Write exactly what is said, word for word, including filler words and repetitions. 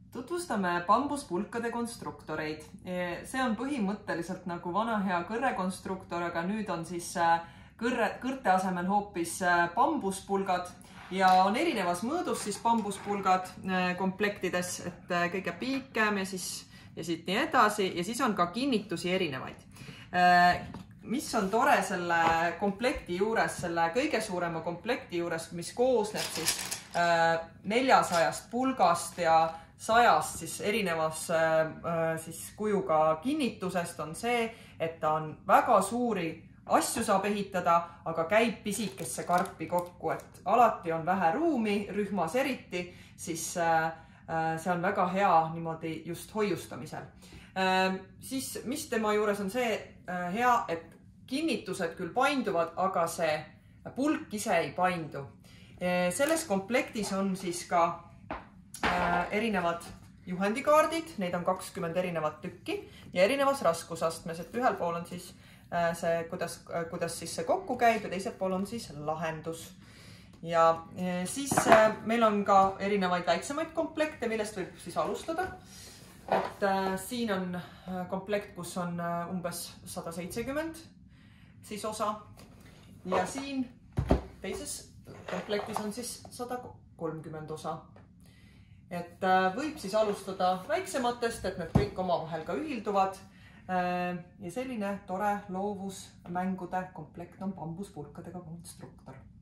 Tutvustame bambuspulkade konstruktoreid. See on põhimõtteliselt nagu vana hea kõrrekonstruktor, aga nüüd on siis kõrre, kõrte asemel hoopis bambuspulgad ja on erinevas mõõdus siis bambuspulgad komplektides, et kõige piikem ja siis ja siit nii edasi ja siis on ka kinnitusi erinevaid. Mis on tore selle komplekti juures, selle kõige suurema komplekti juures, mis koosneb siis neljasajast pulgast ja sajast siis erinevas siis kujuga kinnitusest on see, et ta on väga suuri asju saab ehitada, aga käib pisikesse karpi kokku, et alati on vähe ruumi, rühmas eriti, siis see on väga hea niimoodi just hoiustamisel. Siis, mis tema juures on see hea, et kinnitused küll painduvad, aga see pulk ise ei paindu. Selles komplektis on siis ka erinevad juhendikaardid, neid on kakskümmend erinevat tükki ja erinevas raskusastmes, et ühel pool on siis see, kuidas, kuidas siis see kokku käib ja teisel pool on siis lahendus. Ja siis meil on ka erinevaid väiksemaid komplekte, millest võib siis alustada. Et siin on komplekt, kus on umbes sada seitsekümmend siis osa ja siin teises komplektis on siis sada kolmkümmend osa. Et võib siis alustada väiksematest, et need kõik omavahel ka ühilduvad. Ja selline tore loovusmängude komplekt on bambuspulkadega konstruktor.